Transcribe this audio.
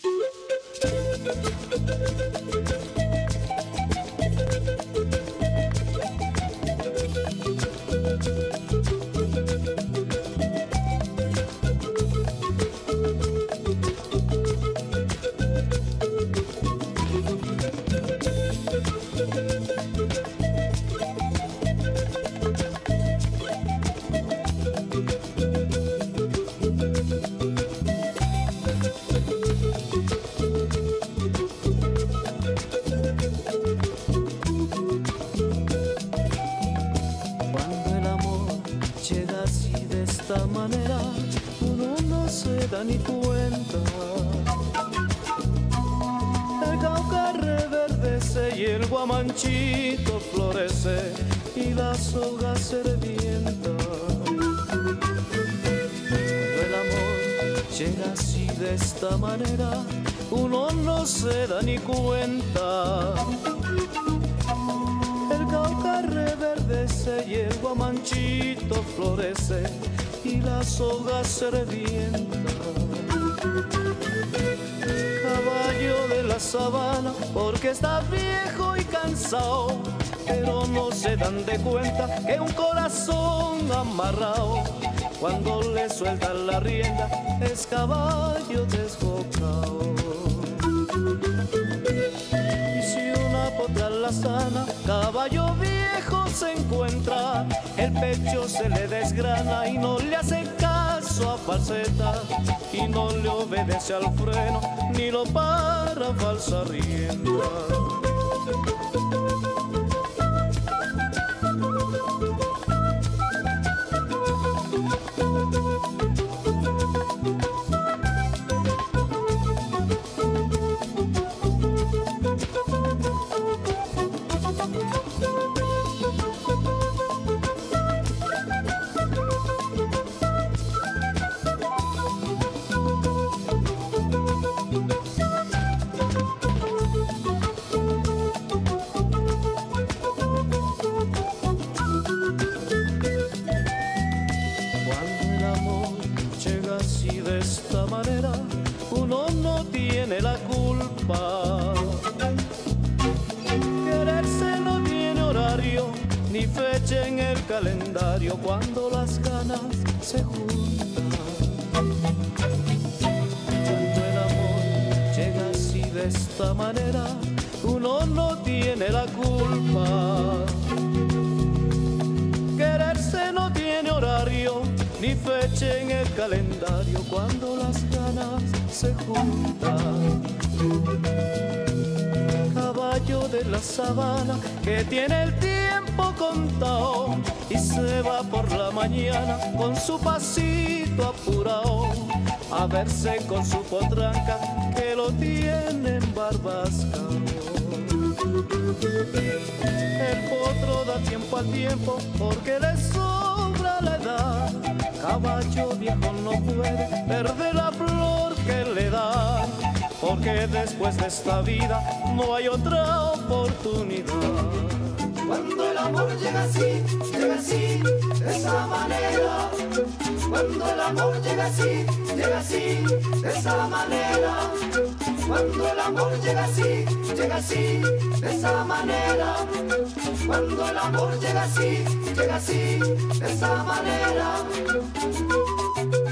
Ni cuenta. El Cauca reverdece y el guamanchito florece y la soga se revienta. Cuando el amor llega así de esta manera, uno no se da ni cuenta. El Cauca reverdece y el guamanchito florece y la soga se revienta. Caballo de la sabana, porque está viejo y cansado, pero no se dan de cuenta que un corazón amarrado, cuando le sueltan la rienda, es caballo desbocado. Y si una potra la sana, caballo viejo se encuentra, el pecho se le desgrana y no le hace caso a falseta, y no le obedece al freno, ni lo para falsa rienda. En el calendario cuando las ganas se juntan. Cuando el amor llega así de esta manera, uno no tiene la culpa. Quererse no tiene horario ni fecha en el calendario cuando las ganas se juntan. Caballo de la sabana que tiene el tiempo contado y se va por la mañana con su pasito apurado a verse con su potranca que lo tiene embarbascado. El potro da tiempo al tiempo porque le sobra la edad. Caballo viejo no puede perder la flor que le da, porque después de esta vida no hay otra oportunidad. Cuando el amor llega así, de esa manera. Cuando el amor llega así, de esa manera. Cuando el amor llega así, de esa manera. Cuando el amor llega así, de esa manera.